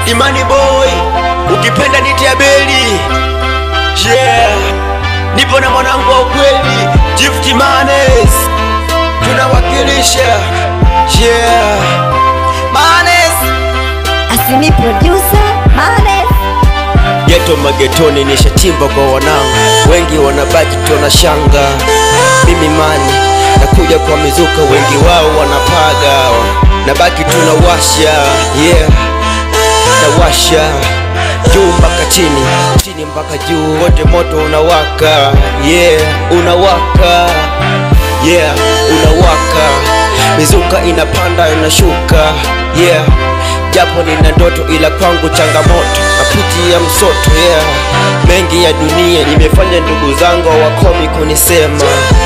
Imani boy, ukipenda nitia beli. Yeah, nipo na mwanangu wa ukweli Gift Manes, tunawakilisha. Yeah, Manes Asimi producer Manes. Geto magetoni nishatimba kwa wanangu, wengi wanabaki tunashanga. Mimi mani nakuja kwa mizuka, wengi wao wanapaga, nabaki tunawasha. Yeah, nawasha juu mpaka chini, chini mpaka juu, wote moto unawaka. Yeah, unawaka. Yeah, unawaka. Mizuka inapanda inashuka. Yeah, japo nina ndoto ila kwangu changamoto, napitia msoto. Yeah, mengi ya dunia nimefanya, ndugu zangu wakomi kunisema.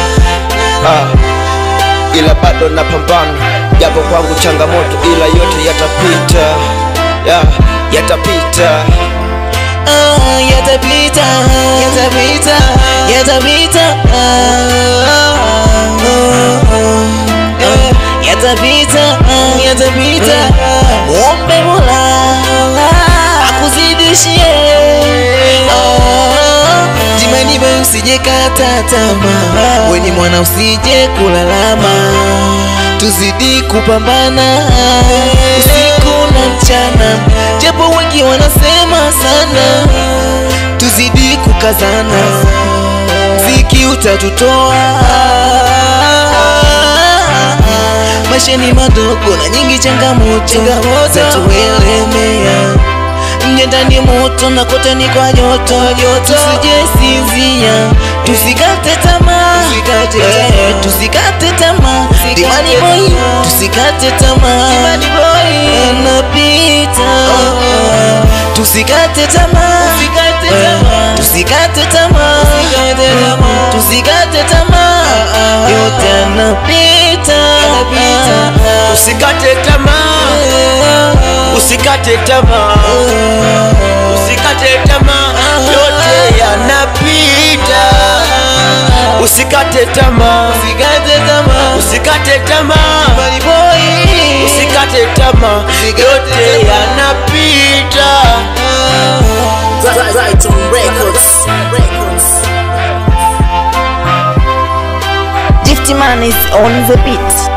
Ila bado napambana, japo kwangu changamoto, ila yote yatapita. Yeah, yatapita. Yatapita, yatapita, yatapita, yatapita, yatapita. Muombe Mola akuzidishie. Jimani boy, usije kata tamaa, wewe ni mwana usije kulalama, tuzidi kupambana usiku na mchana, japo wengi wanasema sana, tuzidi kukazana, mziki utatutoa. Maisha ni madogo na nyingi changamoto zatuelemea, mje ndani moto na kote ni kwa joto. Tusije sinzia, tusikate tamaa, tusikate tamaa. Imani boy, tusikate tamaa, anapita. Tusikate tamaa, tusikate tamaa, tusikate tamaa, yote anapita. Usikate tamaa, usikate tamaa, usikate tamaa, yote yanapita. Usikate tamaa, Usikate tamaa, usikate tamaa, Imani boy, usikate tamaa, yote yanapita. Right on records. Gift Manes on the beat.